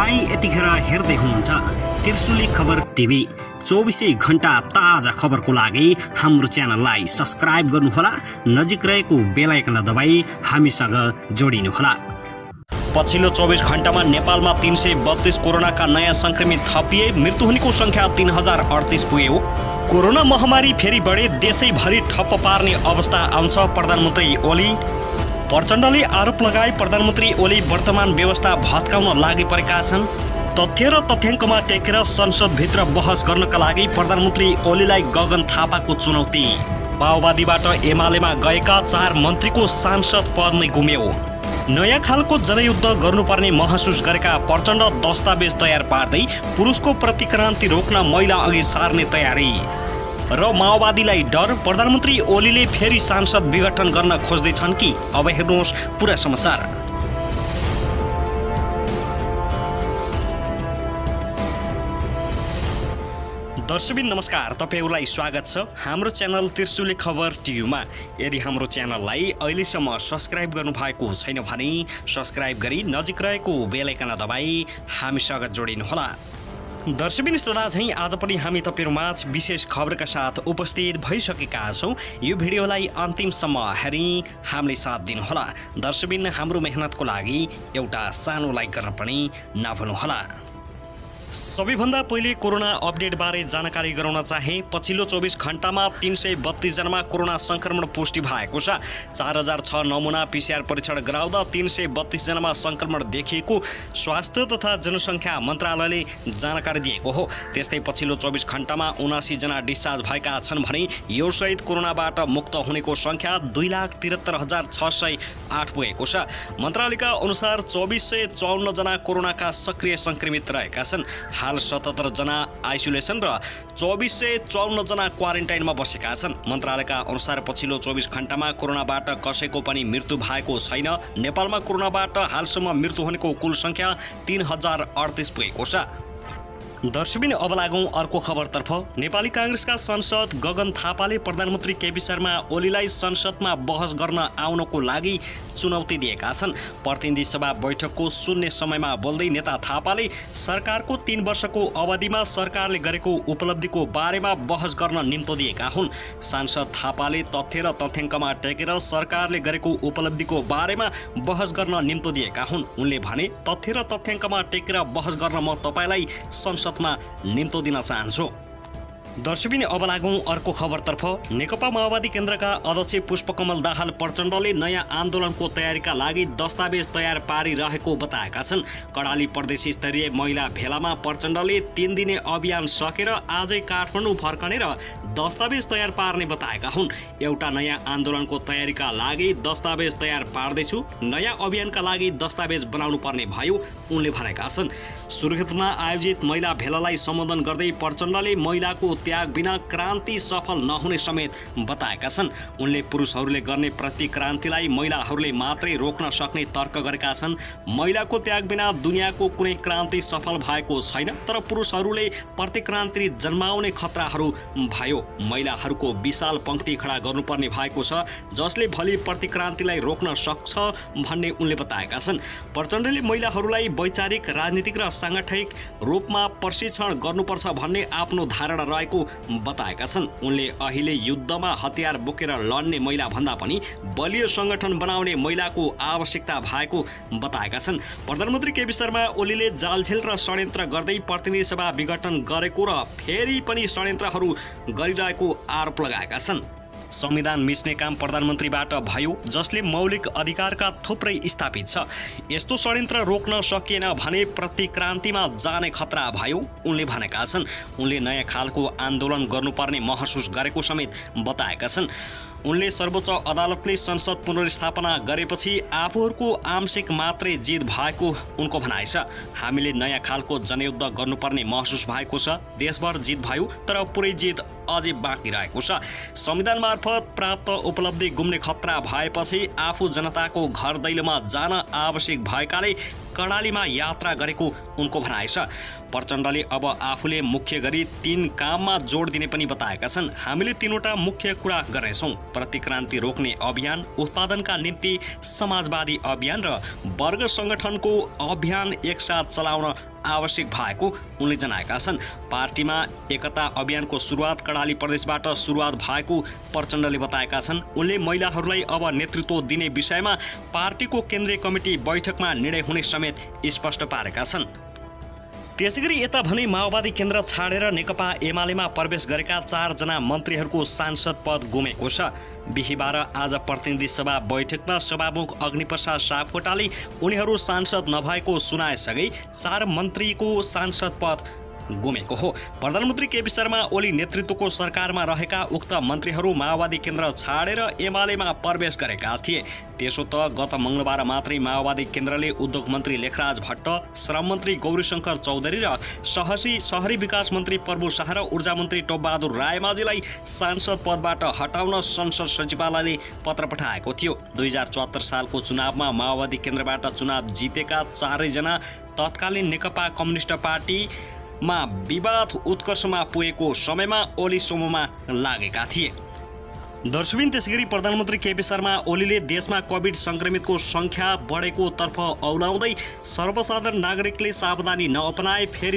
तपाई यतिखेर हेर्दै हुनुहुन्छ त्रिशुली खबर टिभी। 24 घण्टा ताजा खबरको लागि हाम्रो च्यानललाई सब्स्क्राइब गर्नुहोला, नजिक रहेको बेल आइकन दबाई हामीसँग जोडिनुहोला। पछिल्लो 24 घण्टामा नेपालमा 332 कोरोनाका नयाँ संक्रमित थपिए, मृत्युहुनेको संख्या 3038 पुग्यो। कोरोना महामारी फेरि बढे, देशैभरि ठप्प पार्ने अवस्था आउँछ प्रधानमन्त्री ओली। प्रचण्डले आरोप लगाए प्रधानमन्त्री ओली वर्तमान व्यवस्था भत्काउन लागि परेका छन्। तथ्य र तथ्याङ्कमा टेकेर संसदभित्र बहस गर्नका लागि प्रधानमन्त्री ओलीलाई गगन थापाको चुनौती। माओवादीबाट एमालेमा गएका 4 मन्त्रीको सांसद पद नै गुम्यो। नयाँ खालको जनयुद्ध गर्नुपर्ने महसुस गरेका प्रचण्ड दस्तावेज तयार पार्दै पुरुषको प्रतिक्रान्ति रोक्न महिला अघि सार्ने तयारी। र माओवादीलाई डर, प्रधानमन्त्री ओलीले फेरि सांसद विघटन गर्न खोज्दैछन् कि? अब हेर्नुहोस् पुरा समाचार। दर्शकबिन नमस्कार, तपाईहरुलाई स्वागत छ हाम्रो च्यानल त्रिशुली खबर टिभीमा। यदि हाम्रो च्यानललाई अहिलेसम्म सब्स्क्राइब गर्नुभएको छैन भने सब्स्क्राइब गरी नजिक रहेको बेल आइकन दबाई हामीसँग जोडिनुहोला। दर्शकबिन सदा झैं आज पनि हामी तपाईहरुमाझ विशेष खबरका साथ उपस्थित भइसकेका छौं। यो भिडियोलाई अन्तिमसम्म हेरी हामीले साथ दिनुहोला। दर्शकबिन हाम्रो मेहनतको लागि एउटा सानो लाइक गर्न पनि नभुल्नुहोला। सबैभन्दा पहिले कोरोना अपडेट बारे जानकारी गराउन चाहे। पछिल्लो 24 घण्टामा 332 जनामा कोरोना संक्रमण पुष्टि भएको छ। 4006 नमुना पीसीआर परीक्षण गराउँदा 332 जनामा संक्रमण देखिएको स्वास्थ्य तथा जनसङ्ख्या मन्त्रालयले जानकारी दिएको हो। त्यस्तै पछिल्लो 24 घण्टामा 79 जना डिस्चार्ज भएका छन् भने यो सहित कोरोनाबाट मुक्त हुनेको संख्या 2,73,608 पुगेको छ। मन्त्रालयका अनुसार 2454 जना कोरोनाका सक्रिय संक्रमित रहेका छन्। हाल 77 जना आइसोलेसन र 2454 जना क्वारेन्टाइनमा बसेका छन्। मन्त्रालयका अनुसार पछिल्लो 24 घण्टामा कोरोनाबाट कसैको पनि मृत्यु भएको छैन। नेपालमा कोरोनाबाट हालसम्म मृत्यु हुनेको कुल संख्या 3038 पुगेको छ। दर्शकबिन अब लागौं अर्को खबरतर्फ। नेपाली कांग्रेसका सांसद गगन थापाले प्रधानमन्त्री केपी शर्मा ओलीलाई संसदमा बहस गर्न आउनको लागि चुनौती दिएका छन्। प्रतिनिधि सभा बैठकको शून्य समयमा बोल्दै नेता थापाले सरकारको 3 वर्षको अवधिमा सरकारले गरेको उपलब्धिको बारेमा बहस गर्न निम्तो दिएका हुन्। सांसद थापाले तथ्य र तथ्याङ्कमा टेकेर सरकारले गरेको उपलब्धिको बारेमा बहस गर्न निम्तो दिएका हुन्। उनले भने, तथ्य र तथ्याङ्कमा टेकेर बहस गर्न म तपाईलाई संसद निम्तो दिन चाहन्छु। दर्शकबिन अब लागौं अर्को खबरतर्फ। नेकपा माओवादी केन्द्रका अध्यक्ष पुष्पकमल दाहाल प्रचण्डले नयाँ आन्दोलनको तयारीका लागि दस्तावेज तयार पारिरहेको बताएका छन्। कर्णाली प्रदेश स्तरीय महिला भेलामा प्रचण्डले 3 दिने अभियान सकेर आजै काठमाडौँ फर्कने र दस्तावेज तयार पार्ने बताएका हुन्। एउटा नयाँ आन्दोलनको तयारीका लागि दस्तावेज तयार पार्दैछु, नयाँ अभियानका लागि दस्तावेज बनाउनु पर्ने भयो, उनले भनेका छन्। सुर्खेतमा आयोजित महिला भेलालाई सम्बोधन गर्दै प्रचण्डले महिलाको त्याग बिना क्रान्ति सफल नहुने समेत बताएका छन्। उनले पुरुषहरूले गर्ने प्रतिक्रान्तिलाई महिलाहरूले मात्रै रोक्न सक्ने तर्क गरेका छन्। महिलाको त्याग बिना दुनियाँको कुनै क्रान्ति सफल भएको छैन, तर पुरुषहरूले प्रतिक्रान्ति जन्माउने खतराहरू भयो। महिलाहरूको विशाल पंक्ति खडा गर्नुपर्ने भएको छ, जसले भोलि प्रतिक्रान्तिलाई रोक्न सक्छ भन्ने उनले बताएका छन्। प्रचण्डले महिलाहरूलाई वैचारिक, राजनीतिक र सांगठनिक रूपमा प्रशिक्षण गर्नुपर्छ भन्ने आफ्नो धारणा रहेको बताएका छन्। उनले अहिले युद्धमा हतियार बोकेर लड्ने महिला भन्दा पनि बलियो संगठन बनाउने महिलाको आवश्यकता भएको बताएका छन्। प्रधानमन्त्री केपी शर्मा ओलीले जालझेल र षड्यन्त्र गर्दै प्रतिनिधि सभा विघटन गरेको र फेरि पनि षड्यन्त्रहरू गरिरहेको आरोप लगाएका छन्। संविधान मिच्ने काम प्रधानमन्त्रीबाट भयो, जसले मौलिक अधिकारका थुप्रै स्थापित छ। यस्तो षड्यन्त्र रोक्न सकिएन भने प्रतिक्रान्तिमा जाने खतरा भयो, उनले भनेका छन्। उनले नयाँ खालको आन्दोलन गर्नुपर्ने महसुस गरेको समेत बताएका छन्। उनले सर्वोच्च अदालतले संसद पुनर्स्थापना गरेपछि आफूहरूको आंशिक मात्रै जित भएको उनको भनाइ छ। हामीले नयाँ खालको जनयुद्ध गर्नुपर्ने महसुस भएको छ। देशभर जित भयो, तर पुरै जित अझै बाँकी रहेको छ। संविधान मार्फत प्राप्त उपलब्धि गुम्ने खतरा भएपछि आफू जनताको घर दैलोमा जान आवश्यक भएकाले कर्णालीमा यात्रा गरेको उनको भनाइ छ। प्रचण्डले अब आफूले मुख्य गरी 3 काममा जोड दिने पनि बताएका छन्। हामीले 3वटा मुख्य कुरा गर्नेछौँ। प्रतिक्रान्ति रोक्ने अभियान, उत्पादनका निम्ति समाजवादी अभियान र वर्ग सङ्गठनको अभियान एकसाथ चलाउन आवश्यक भएको उनले जनाएका छन्। पार्टीमा एकता अभियानको सुरुवात कर्णाली प्रदेशबाट सुरुवात भएको प्रचण्डले बताएका छन्। उनले महिलाहरूलाई अब नेतृत्व दिने विषयमा पार्टीको केन्द्रीय कमिटी बैठकमा निर्णय हुने समेत स्पष्ट पारेका छन्। त्यसैगरी यता भने माओवादी केन्द्र छाडेर नेकपा एमालेमा प्रवेश गरेका 4 जना मन्त्रीहरूको सांसद पद गुमेको छ। बिहीबार आज प्रतिनिधि सभा बैठकमा सभामुख अग्निप्रसाद सापकोटाले उनीहरू सांसद नभएको सुनाएसँगै 4 मन्त्रीको सांसद पद गुमेको हो। प्रधानमन्त्री केपी शर्मा ओली नेतृत्वको सरकारमा रहेका उक्त मन्त्रीहरू माओवादी केन्द्र छाडेर एमालेमा प्रवेश गरेका थिए। त्यसो त गत मङ्गलबार मात्रै माओवादी केन्द्रले उद्योग मन्त्री लेखराज भट्ट, श्रम मन्त्री गौरीशङ्कर चौधरी र शहरी विकास मन्त्री प्रभु शाह र ऊर्जा मन्त्री टोपबहादुर रायमाझीलाई सांसद पदबाट हटाउन संसद सचिवालयले पत्र पठाएको थियो। 2074 सालको चुनावमा माओवादी केन्द्रबाट चुनाव जितेका 4 जना तत्कालीन नेकपा कम्युनिस्ट पार्टीमा विवाद उत्कर्षमा पुगेको समयमा ओली समूहमा लागेका थिए। दर्शकबिन, त्यसैगरी प्रधानमन्त्री केपी शर्मा ओलीले देशमा कोभिड संक्रमितको संख्या बढेको तर्फ औलाउँदै सर्वसाधारण नागरिकले सावधानी नअपनाए फेरि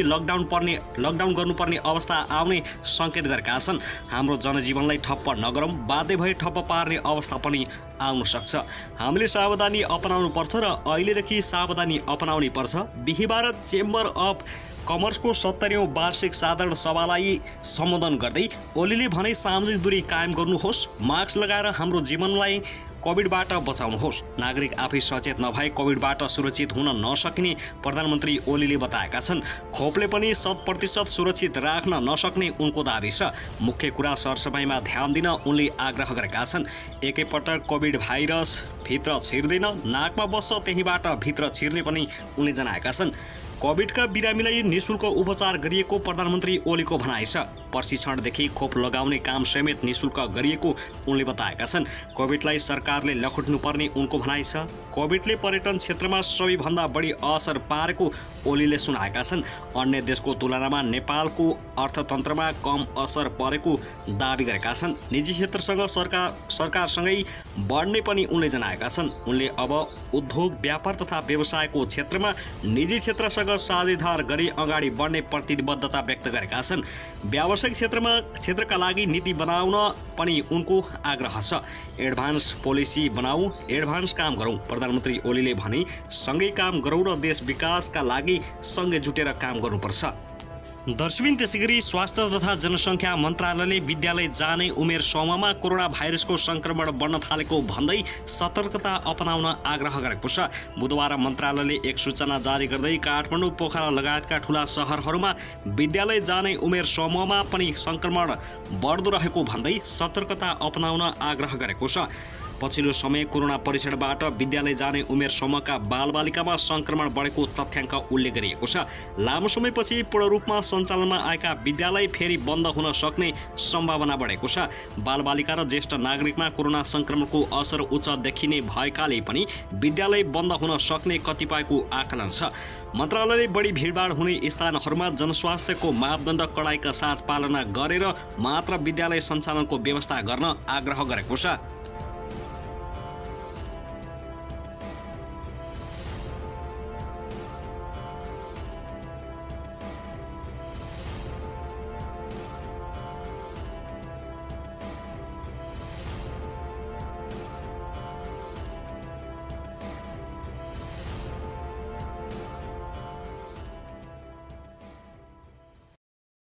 लकडाउन गर्नुपर्ने अवस्था आउने सङ्केत गरेका छन्। हाम्रो जनजीवनलाई ठप्प नगरौँ, बाध्य भए ठप्प पार्ने अवस्था पनि आउन सक्छ। हामीले सावधानी अपनाउनु पर्छ र अहिलेदेखि सावधानी अपनाउनै पर्छ। बिहीबार चेम्बर अफ कमर्सको 70औं वार्षिक साधारण सभालाई सम्बोधन गर्दै ओलीले भने सामाजिक दूरी कायम गर्नुहोस्, मास्क लगाएर हाम्रो जीवनलाई कोभिडबाट बचाउनुहोस्। नागरिक आफै सचेत नभए कोभिडबाट सुरक्षित हुन नसक्ने प्रधानमन्त्री ओलीले बताएका छन्। खोपले पनि 100% सुरक्षित राख्न नसक्ने उनको दाबी छ। मुख्य कुरा सरसफाइमा ध्यान दिन उनले आग्रह गरेका छन्। एकैपटक कोभिड भाइरस भित्र छिर्दैन, नाकमा बस्छ, त्यहीबाट भित्र छिर्ने पनि उनले जनाएका छन्। कोभिडका बिरामीलाई निःशुल्क उपचार गरिएको प्रधानमन्त्री ओलीको भनाइ छ। प्रशिक्षणदेखि खोप लगाउने काम समेत निःशुल्क गरिएको उनले बताएका छन्। कोभिडलाई सरकारले लखुट्नुपर्ने उनको भनाइ छ। कोभिडले पर्यटन क्षेत्रमा सबैभन्दा बढी असर पारेको ओलीले सुनाएका छन्। अन्य देशको तुलनामा नेपालको अर्थतन्त्रमा कम असर परेको दाबी गरेका छन्। निजी क्षेत्रसँग सरकारसँगै बढ्ने पनि उनले जनाएका छन्। उनले अब उद्योग, व्यापार तथा व्यवसायको क्षेत्रमा निजी क्षेत्रसँग साझेदार गरी अगाडि बढ्ने प्रतिबद्धता व्यक्त गरेका छन्। व्यावसायिक क्षेत्रका लागि नीति बनाउन पनि उनको आग्रह छ। एडभान्स पोलिसी बनाऊ, एडभान्स काम गरौँ। प्रधानमन्त्री ओलीले भने सँगै काम गरौँ र देश विकासका लागि सँगै जुटेर काम गर्नुपर्छ। दर्शकबिन, त्यसैगरी स्वास्थ्य तथा जनसङ्ख्या मन्त्रालयले विद्यालय जाने उमेर समूहमा कोरोना भाइरसको संक्रमण बढ्न थालेको भन्दै सतर्कता अपनाउन आग्रह गरेको छ। बुधबार मन्त्रालयले एक सूचना जारी गर्दै काठमाडौँ, पोखरा लगायतका ठूला सहरहरूमा विद्यालय जाने उमेर समूहमा पनि संक्रमण बढ्दो रहेको भन्दै सतर्कता अपनाउन आग्रह गरेको छ। पछिल्लो समय कोरोना परीक्षणबाट विद्यालय जाने उमेर समूहका बालबालिकामा संक्रमण बढेको तथ्याङ्क उल्लेख गरिएको छ। लामो समयपछि पूर्ण रूपमा सञ्चालनमा आएका विद्यालय फेरि बन्द हुन सक्ने सम्भावना बढेको छ। बालबालिका र ज्येष्ठ नागरिकमा कोरोना संक्रमणको असर उच्च देखिने भएकाले पनि विद्यालय बन्द हुन सक्ने कतिपयको आकलन छ। मन्त्रालयले बढी भिडभाड हुने स्थानहरूमा जनस्वास्थ्यको मापदण्ड कडाइका साथ पालना गरेर मात्र विद्यालय सञ्चालनको व्यवस्था गर्न आग्रह गरेको छ।